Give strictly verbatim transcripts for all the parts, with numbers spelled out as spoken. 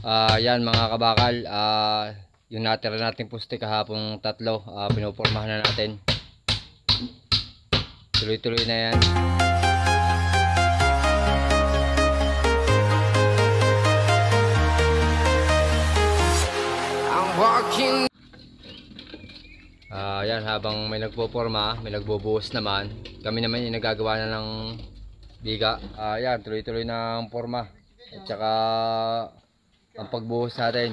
Ah, yan mga kabakal, ah, yung natira nating puste kahapong tatlo, ah, pinupormahan na natin. Tuloy-tuloy na yan. I'm walking. Ah, yan, habang may nagpoporma, may nagbubuhos naman. Kami naman yung nagagawa na ng biga. Ah, yan, tuloy-tuloy na ang porma. At saka ang pagbuhos natin.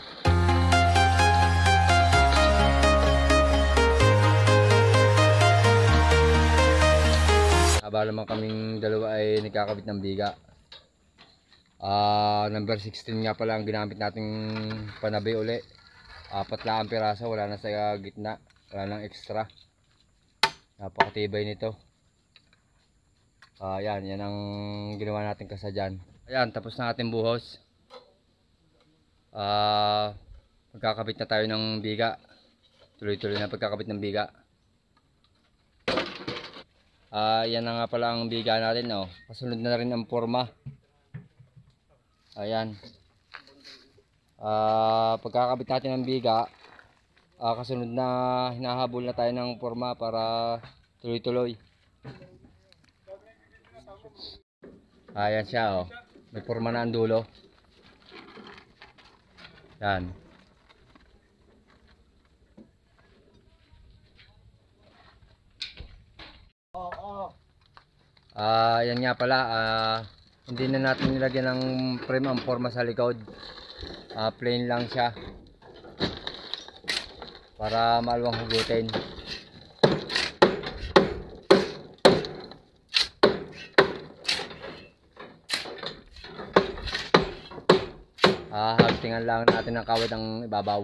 Haba naman kaming dalawa ay nagkakabit ng biga. Uh, number sixteen nga pala ang ginamit nating panabi uli. Apat lang ang piraso, wala na sa gitna, wala nang extra. Napakatibay nito. Uh, yan, yan ang ginawa natin kasadyan. Ayan, tapos na ating buhos. Uh, magkakabit na tayo ng biga. Tuloy-tuloy na pagkakabit ng biga. Uh, yan na nga pala ang biga natin, oh. Kasunod na rin ang forma. Ayan. Uh, pagkakabit natin ng biga, uh, kasunod na hinahabol na tayo ng forma para tuloy-tuloy. Ayan siya, oh. May forma na ang dulo. Yan. Ah, uh, yan nga pala, ah uh, hindi na natin nilagyan ng frame ang forma sa likod. Ah, uh, plain lang siya. Para maluwang hugutin. Ah, hagtingan lang natin ng kawit ang ibabaw.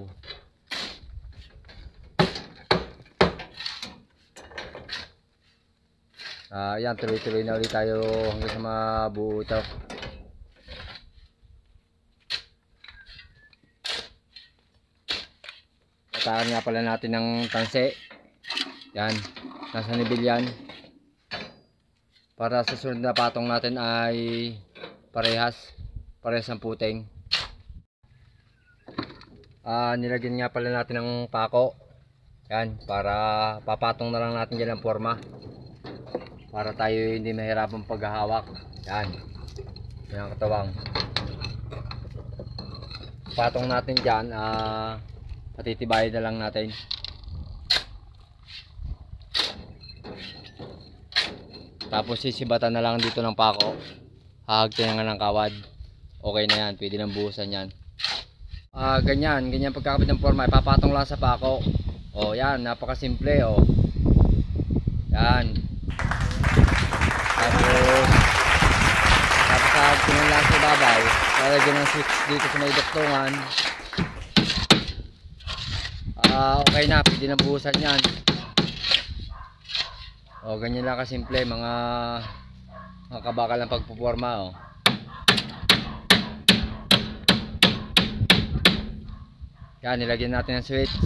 Ah, yan, tuloy-tuloy na ulit tayo hanggang sa mabuo ito. Tataan nga pala natin ng tanse. Yan, nasa nibil yan. Para sa sunod na patong natin ay parehas. Parehas ang puting. Ah, nilagyan nga pala natin ng pako. Yan, para papatong na lang natin dyan ang forma. Para tayo hindi mahirapang paghahawak. Yan. Yan ang katawang. Patong natin dyan, ah, patitibayin na lang natin. Tapos sisibatan na lang dito ng pako. Hahagtin nga ng kawad. Okay na yan, pwede nang buhusan yan. Ah, ganyan, ganyan pagkakabit ng forma, ipapatong lang sa pako. Oh, yan, napakasimple, oh. Yan. Tapos tapos hahagtin lang sa babaw. Lalagyan ng switch dito sa may duktungan. Ah, okay na, pwede nang buhusan yan. Oh, ganyan lang kasimple, mga mga kabakal ng pagpuporma, oh. Yan, nilagyan natin ng switch.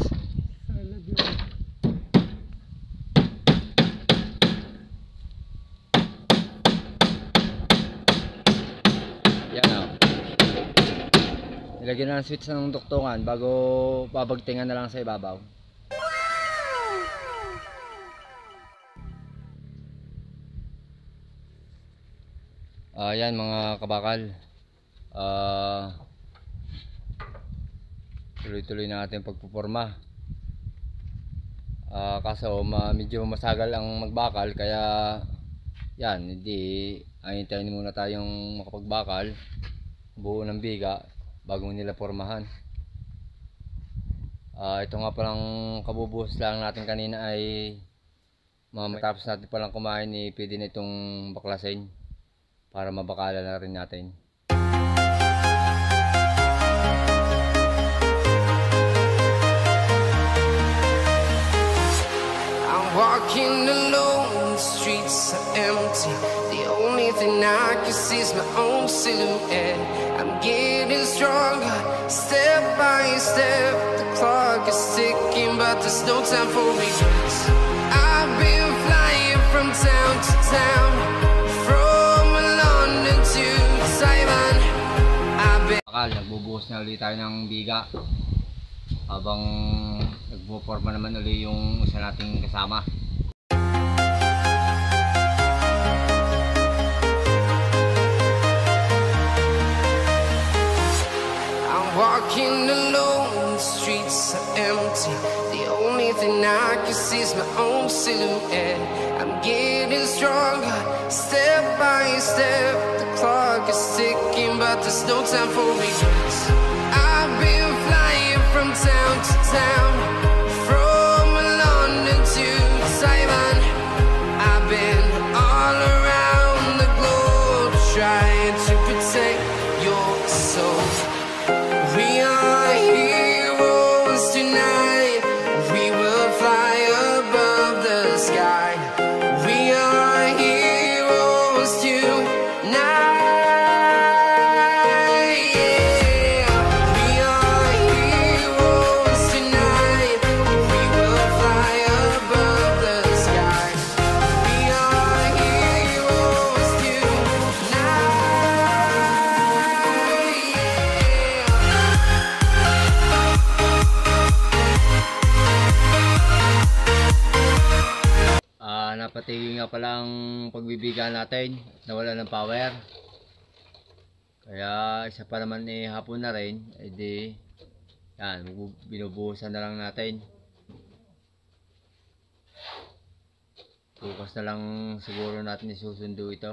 Yan, oh. Nilagyan na ng switch ng duktungan bago babagtingan na lang sa ibabaw. Ayan, uh, mga kabakal. Ah... Uh, tuloy-tuloy natin pagpuporma. Uh, kaso ma medyo masagal ang magbakal, kaya yan, hindi ahintayin muna tayong makapagbakal, buo ng biga bago nila pormahan. Uh, ito nga palang kabubuhos lang natin kanina ay matapos natin palang kumain, eh, pwede na itong baklasin para mabakala na rin natin. Walking alone, the streets are empty. The only thing I can see is my own silhouette. I'm getting stronger, step by step. The clock is ticking, but there's no time for regrets. I've been flying from town to town, from London to Taiwan. I've been bakal, nagbubuhos na ulit tayo ng biga habang nagpo-forma naman ulit yung isa nating kasama. I'm walking alone, the streets are empty. The only thing I can see is my own silhouette. I'm getting stronger, step by step. The clock is ticking, but there's no time for regrets. I've been flying from town to town, from London to Taiwan. I've been all around the globe, trying to protect your soul. We are heroes tonight. We will fly above the sky. We are heroes tonight. Yeah. We are heroes tonight. We will fly above the sky. We are heroes tonight. Ah, napatigil nga pala ang pagbibigan natin, nawala ng power. Kaya isa pa naman eh hapon na rin, edi yan, binubuhusan na lang natin. Bukas na lang siguro natin isusundo ito.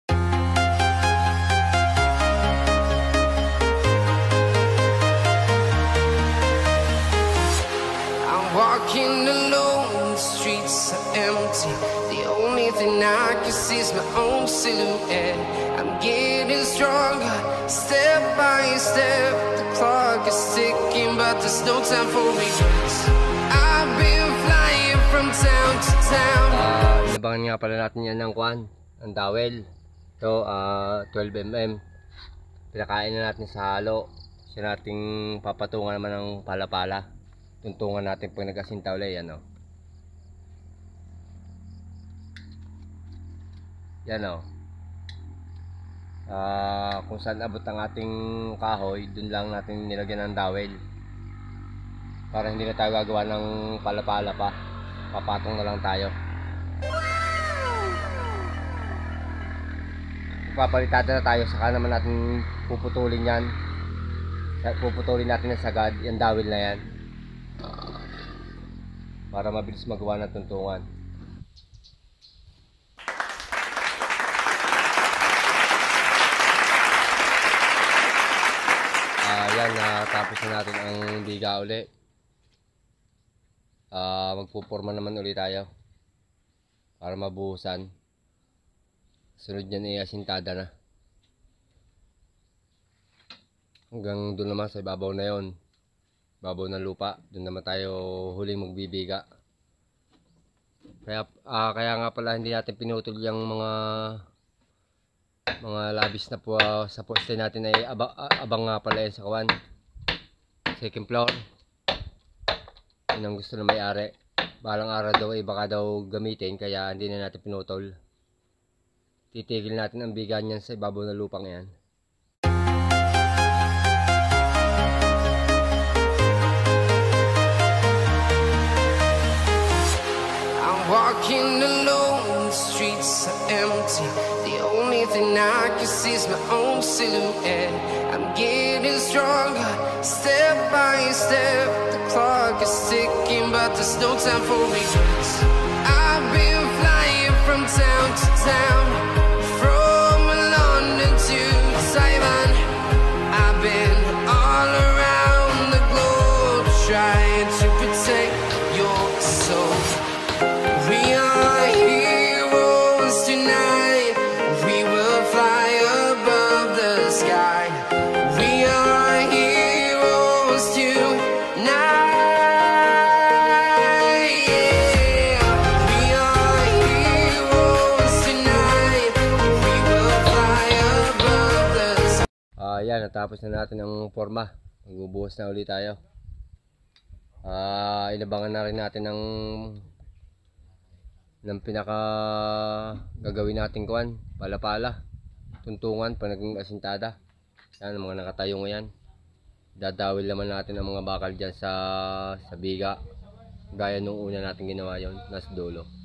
I'm walking alone, the streets are empty. The only thing I can see is my own silhouette. I'm getting stronger, step by step. The clock is ticking, but there's no time for regrets. I've been flying from town to town. Ah, inabangan nga pala natin yan ng kwan, ang dowel. Ito, ah, twelve millimeter. Pinakain na natin sa halo. Siya nating papatungan naman ng pala-pala. Tuntungan natin pag nag-asinta ulit, yan o. Yan o. Ah, kung saan abot ang ating kahoy, dun lang natin nilagyan ng dowel. Para hindi na tayo gagawa ng pala-pala pa. Papatong na lang tayo. Papalitada na tayo, saka naman natin puputulin yan. Puputulin natin ng sagad, yung dowel na yan. Para mabilis magawa ng tuntungan. Ayan, uh, tapos na natin ang biga uli. Uh, magpuporma naman ulit tayo para mabuhusan. Sunod yan ay asintada na. Hanggang doon naman sa ibabaw na yon, babaw ng lupa, doon naman tayo huling magbibiga. Kaya, uh, kaya nga pala hindi natin pinutol yung mga mga labis na po uh, sa poste natin ay abang, abang nga pala yan sa kawan. Second floor. Yun ang gusto na may-ari. Balang araw daw ay baka daw gamitin, kaya hindi na natin pinutol. Titigil natin ang biga niyan sa ibabaw ng lupang yan. Walking alone, the streets are empty. The only thing I can see is my own silhouette. I'm getting stronger, step by step. The clock is ticking, but there's no time for regrets. I've been flying from town to town, from London to Taiwan. I've been all around the globe, trying to protect your soul. We are heroes tonight. We will fly above the sky. We are heroes tonight. Yeah. We are heroes tonight. We will fly above the sky. Ah, yan, natapos na natin ang forma. Magbubuhos na ulit tayo. Ah, inabangan na rin natin ng ng pinaka gagawin natin kuan, pala-pala, tuntungan pag naging asintada. Yan, mga nakatayo ngayon. Dadawil naman natin ang mga bakal dyan sa, sa biga. Gaya nung una natin ginawa yon nasa dulo.